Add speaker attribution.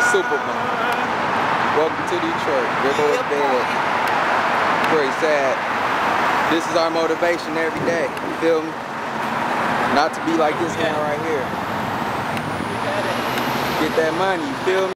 Speaker 1: Superman. Welcome to Detroit. There goes bad. Very sad. This is our motivation every day. You feel me? Not to be like this man right here. Get that money. You feel me?